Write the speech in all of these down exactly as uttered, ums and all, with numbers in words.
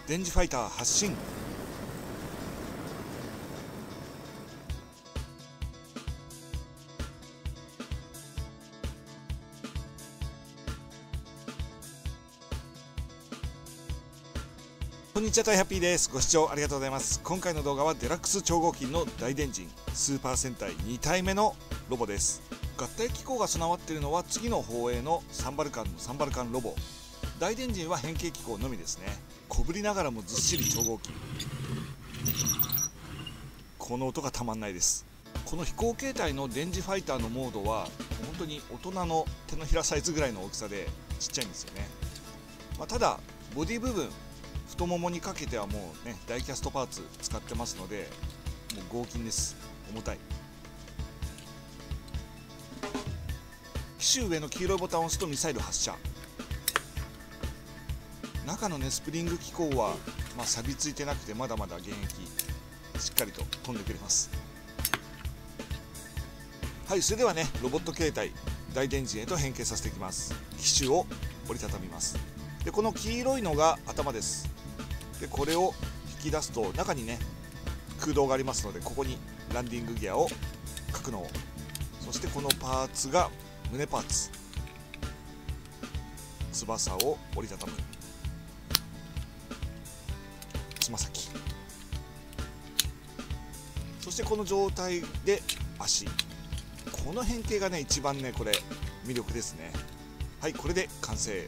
電磁ファイター発進。こんにちは、タイハッピーです。ご視聴ありがとうございます。今回の動画はデラックス超合金の大電人スーパー戦隊に体目のロボです。合体機構が備わっているのは次の放映のサンバルカンのサンバルカンロボ。大電人は変形機構のみですね。小ぶりながらもずっしり超合金。この音がたまんないです。この飛行形態の電磁ファイターのモードは本当に大人の手のひらサイズぐらいの大きさでちっちゃいんですよね。まあ、ただボディ部分太ももにかけてはもうねダイキャストパーツ使ってますので、もう合金です。重たい。機種上の黄色いボタンを押すとミサイル発射。中のねスプリング機構は、まあ、錆びついてなくてまだまだ現役、しっかりと飛んでくれます。はい、それではねロボット形態大電人へと変形させていきます。機種を折りたたみます。でこの黄色いのが頭です。でこれを引き出すと中にね空洞がありますので、ここにランディングギアを格納。そしてこのパーツが胸パーツ、翼を折りたたむ、つま先、そしてこの状態で足。この変形がね一番ねこれ魅力ですね。はい、これで完成。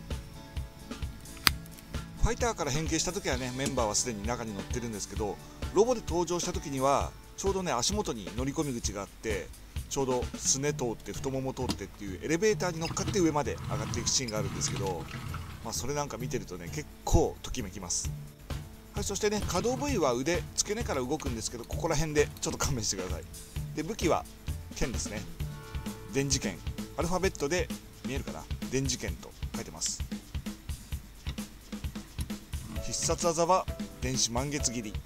ファイターから変形した時はねメンバーはすでに中に乗ってるんですけど、ロボで登場した時にはちょうどね足元に乗り込み口があって、ちょうどすね通って太もも通ってっていうエレベーターに乗っかって上まで上がっていくシーンがあるんですけど、まあ、それなんか見てるとね結構ときめきます。はい、そしてね可動部位は腕、付け根から動くんですけど、ここら辺でちょっと勘弁してください。で武器は剣ですね。電磁剣、アルファベットで見えるかな、電磁剣と書いてます。必殺技は電子満月切り。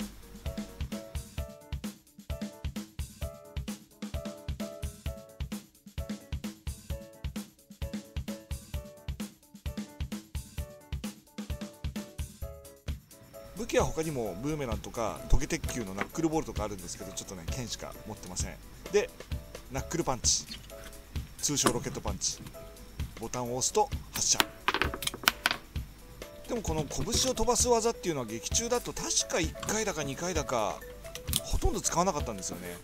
武器は他にもブーメランとかトゲ鉄球のナックルボールとかあるんですけど、ちょっとね剣しか持ってません。でナックルパンチ、通称ロケットパンチ。ボタンを押すと発射。でもこの拳を飛ばす技っていうのは劇中だと確かいっかいだかにかいだかほとんど使わなかったんですよね。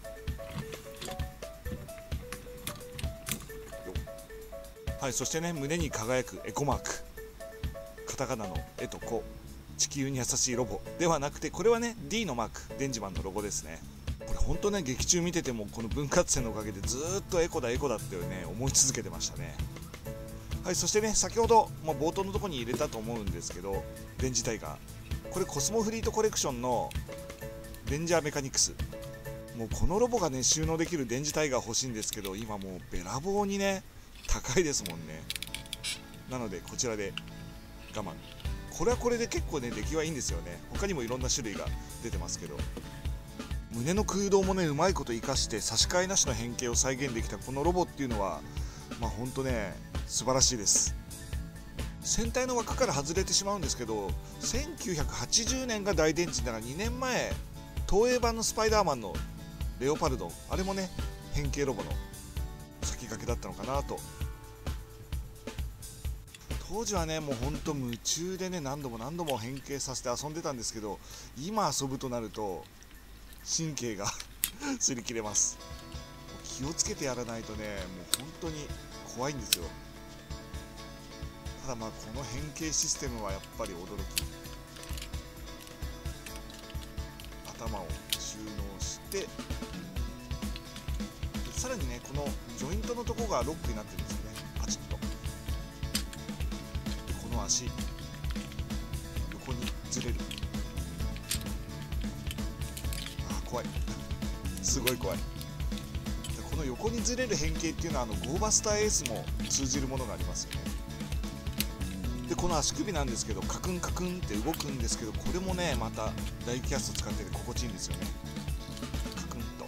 はい、そしてね胸に輝くエコマーク、カタカナのエとコ、地球に優しいロボではなくて、これはね ディー のマーク、電磁マンのロゴですね。これ本当ね劇中見ててもこの分割線のおかげでずーっとエコだエコだってね思い続けてましたね。はい、そしてね先ほど、まあ、冒頭のところに入れたと思うんですけど、電磁タイガー、これコスモフリートコレクションのレンジャーメカニクス。もうこのロボがね収納できる電磁タイガー欲しいんですけど、今もうべらぼうにね高いですもんね。なのでこちらで我慢。これはこれで結構ね出来はいいんですよね。他にもいろんな種類が出てますけど、胸の空洞もねうまいこと生かして差し替えなしの変形を再現できたこのロボっていうのはまあほんとね素晴らしいです。戦隊の枠から外れてしまうんですけど、せんきゅうひゃくはちじゅうねんが大電池ならにねんまえ東映版のスパイダーマンのレオパルドン、あれもね変形ロボの先駆けだったのかなと。当時はねもうほんと夢中でね何度も何度も変形させて遊んでたんですけど、今遊ぶとなると神経が擦り切れます。気をつけてやらないとねもう本当に怖いんですよ。ただまあこの変形システムはやっぱり驚き。頭を収納して、さらにねこのジョイントのとこがロックになってるんですよね、パチッと。でこの足横にずれる。あー怖いすごい怖い。この横にずれる変形っていうのはあのゴーバスターエースも通じるものがありますよね。でこの足首なんですけどカクンカクンって動くんですけど、これもねまたダイキャスト使ってて心地いいんですよね。カクンと。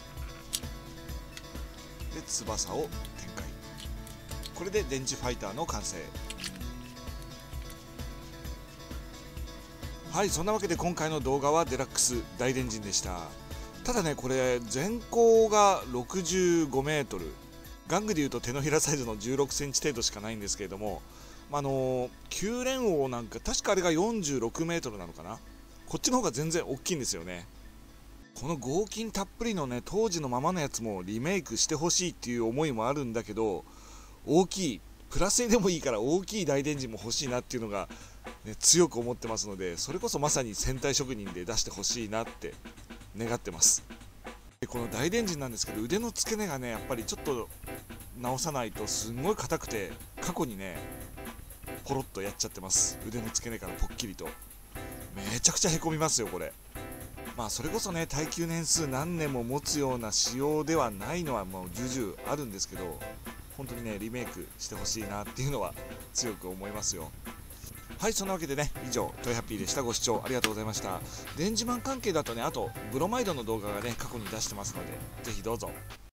で翼を展開。これで電磁ファイターの完成。 はい、そんなわけで今回の動画はデラックス大電陣でした。ただね、これ全高がろくじゅうごメートル、玩具でいうと手のひらサイズのじゅうろくセンチ程度しかないんですけれども、あの九連王なんか確かあれがよんじゅうろくメートルなのかな。こっちの方が全然大きいんですよね。この合金たっぷりのね、当時のままのやつもリメイクしてほしいっていう思いもあるんだけど、大きいプラス A でもいいから大きい大電陣も欲しいなっていうのが、ね、強く思ってますので、それこそまさに戦隊職人で出してほしいなって願ってます。でこの大電陣なんですけど、腕の付け根がねやっぱりちょっと直さないとすんごい硬くて、過去にねポロッとやっちゃってます。腕の付け根からポッキリとめちゃくちゃへこみますよこれ。まあそれこそね、耐久年数何年も持つような仕様ではないのはもう重々あるんですけど、本当にねリメイクしてほしいなっていうのは強く思いますよ。はい、そんなわけでね、以上トイハッピーでした。ご視聴ありがとうございました。電磁マン関係だとね、あとブロマイドの動画がね過去に出してますので、ぜひどうぞ。